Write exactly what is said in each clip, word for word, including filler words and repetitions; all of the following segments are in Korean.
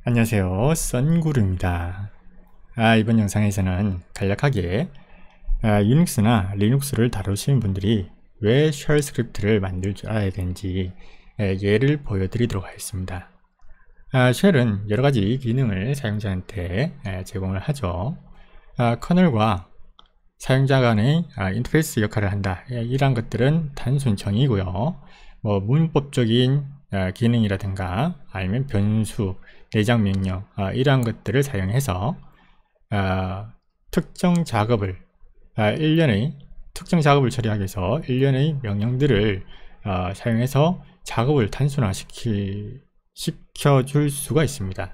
안녕하세요, 썬구루입니다. 아, 이번 영상에서는 간략하게 아, 유닉스나 리눅스를 다루시는 분들이 왜 쉘 스크립트를 만들 줄 알아야 되는지 에, 예를 보여드리도록 하겠습니다. 아, 쉘은 여러가지 기능을 사용자한테 에, 제공을 하죠. 아, 커널과 사용자 간의 아, 인터페이스 역할을 한다. 예, 이러한 것들은 단순 정의고요. 뭐 문법적인 아, 기능이라든가 아니면 변수, 내장 명령 아, 이러한 것들을 사용해서 아, 특정 작업을 아, 일련의 특정 작업을 처리하기 위해서 일련의 명령들을 아, 사용해서 작업을 단순화시키 시켜줄 수가 있습니다.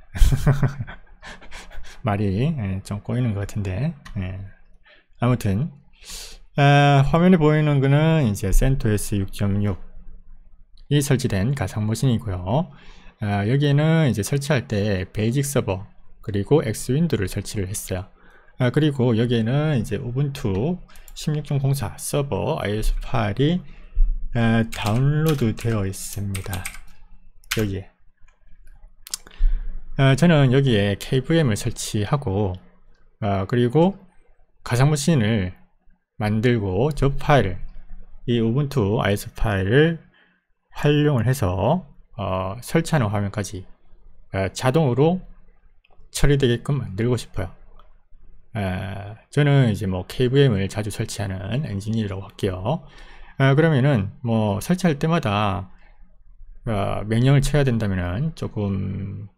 말이 예, 좀 꼬이는 것 같은데 예. 아무튼 아, 화면에 보이는 거는 이제 센토스 육 점 육이 설치된 가상 머신이고요. 아, 여기에는 이제 설치할 때 베이직 서버 그리고 엑스윈도우를 설치를 했어요. 아, 그리고 여기에는 이제 우분투 십육 점 공사 서버 아이에스 파일이 아, 다운로드 되어 있습니다. 여기에 아, 저는 여기에 케이브이엠을 설치하고 아, 그리고 가상머신을 만들고 저 파일을 이 우분투 아이에스 파일을 활용을 해서 어, 설치하는 화면까지 어, 자동으로 처리되게끔 만들고 싶어요. 어, 저는 이제 뭐 케이브이엠을 자주 설치하는 엔지니어라고 할게요. 어, 그러면은 뭐 설치할 때마다 어, 명령을 쳐야 된다면은 조금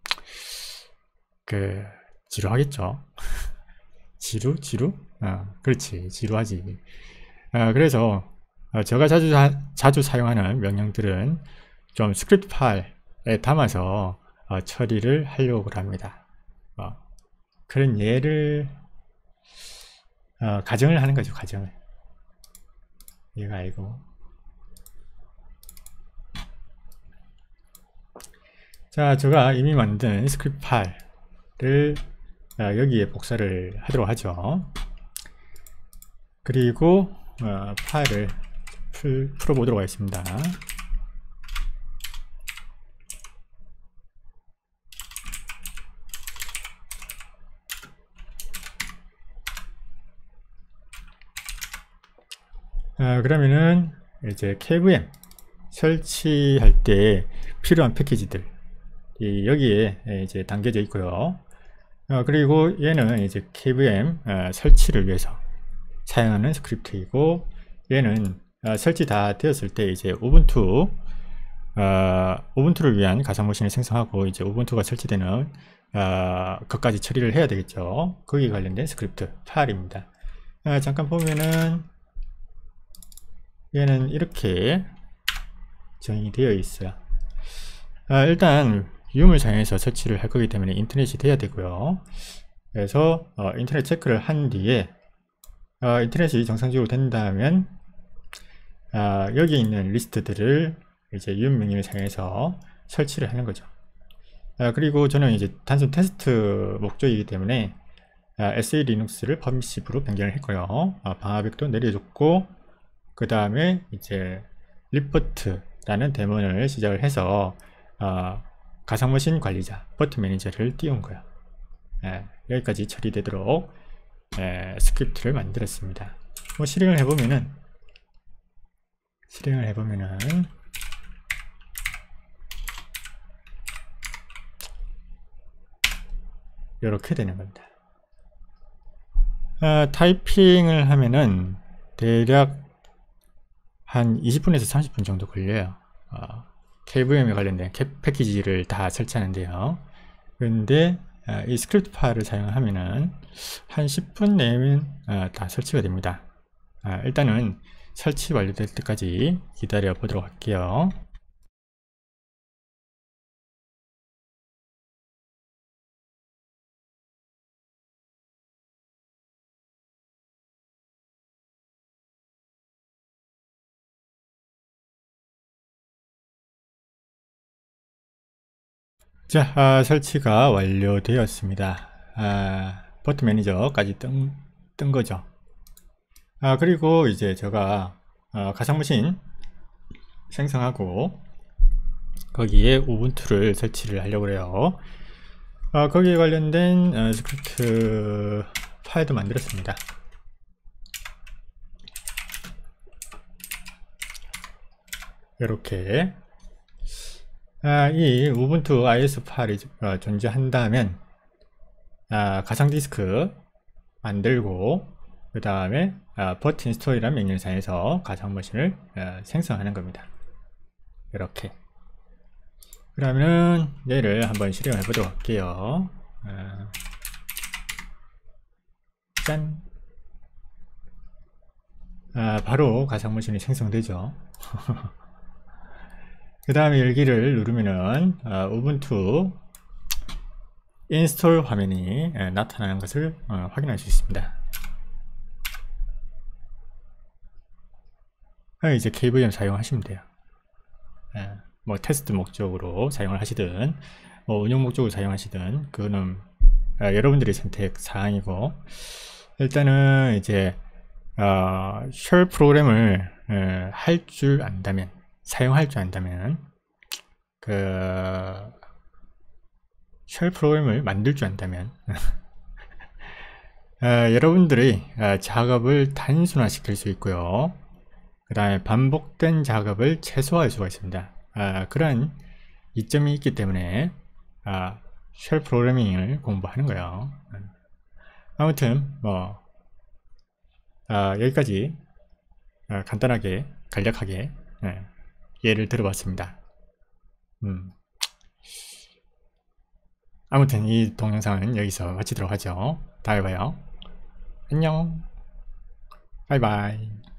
그 지루하겠죠. 지루? 지루? 어, 그렇지, 지루하지. 어, 그래서 어, 제가 자주 자주 사용하는 명령들은 좀 스크립트 파일에 담아서 어, 처리를 하려고 합니다. 어, 그런 예를 어, 가정을 하는 거죠. 가정을 얘가 아니고 자, 제가 이미 만든 스크립트 파일을 어, 여기에 복사를 하도록 하죠. 그리고 어, 파일을 풀, 풀어보도록 하겠습니다. 아, 그러면은 이제 케이브이엠 설치할 때 필요한 패키지들 이 여기에 이제 담겨져 있고요. 어, 그리고 얘는 이제 케이브이엠 어, 설치를 위해서 사용하는 스크립트이고 얘는 어, 설치 다 되었을 때 이제 우분투 어, 우분투를 위한 가상머신을 생성하고 이제 우분투가 설치되는 어, 것까지 처리를 해야 되겠죠. 거기에 관련된 스크립트 파일입니다. 어, 잠깐 보면은 얘는 이렇게 정의되어 있어요. 아, 일단 줌을 사용해서 설치를 할 거기 때문에 인터넷이 돼야 되고요. 그래서 어, 인터넷 체크를 한 뒤에 어, 인터넷이 정상적으로 된다면 어, 여기 있는 리스트들을 이제 줌 명령을 사용해서 설치를 하는 거죠. 아, 그리고 저는 이제 단순 테스트 목적이기 때문에 아, 에스이 리눅스를 퍼미시브로 변경을 했고요. 아, 방화벽도 내려줬고 그 다음에 이제 리포트라는 대문을 시작을 해서 어, 가상머신 관리자 버트 매니저를 띄운 거예요. 예, 여기까지 처리되도록 예, 스크립트를 만들었습니다. 뭐 실행을 해보면은 실행을 해보면은 이렇게 되는 겁니다. 어, 타이핑을 하면은 대략 한 이십 분에서 삼십 분 정도 걸려요. 어, 케이브이엠에 관련된 패키지를 다 설치하는데요. 그런데 어, 이 스크립트 파일을 사용하면은 한 십 분 내면 어, 다 설치가 됩니다. 어, 일단은 설치 완료될 때까지 기다려 보도록 할게요. 자, 아, 설치가 완료되었습니다. 아, 버트 매니저까지 뜬, 뜬 거죠. 아, 그리고 이제 제가 어, 가상머신 생성하고 거기에 우분투를 설치를 하려고 해요. 어, 거기에 관련된 어, 스크립트 파일도 만들었습니다. 이렇게 아, 이 우분투 아이오에스 파일이 어, 존재한다면 아, 가상 디스크 만들고 그 다음에 아, 버튼 스토어이라는 명령상에서 가상 머신을 어, 생성하는 겁니다. 이렇게. 그러면은 얘를 한번 실행해 보도록 할게요. 어, 짠. 아, 바로 가상 머신이 생성되죠. 그 다음에 열기를 누르면은 어, 우분투 인스톨 화면이 에, 나타나는 것을 어, 확인할 수 있습니다. 아, 이제 케이브이엠 사용하시면 돼요. 에, 뭐 테스트 목적으로 사용을 하시든 뭐 운영 목적으로 사용하시든 그거는 아, 여러분들의 선택 사항이고, 일단은 이제 어, 쉘 프로그램을 할 줄 안다면, 사용할 줄 안다면, 그 쉘 프로그램을 만들 줄 안다면 어, 여러분들의 어, 작업을 단순화 시킬 수 있고요. 그 다음에 반복된 작업을 최소화할 수가 있습니다. 어, 그런 이점이 있기 때문에 어, 쉘 프로그래밍을 공부하는 거예요. 아무튼 뭐 어, 여기까지 어, 간단하게 간략하게 예, 예를 들어봤습니다. 음. 아무튼 이 동영상은 여기서 마치도록 하죠. 다음에 봐요. 안녕. 바이바이.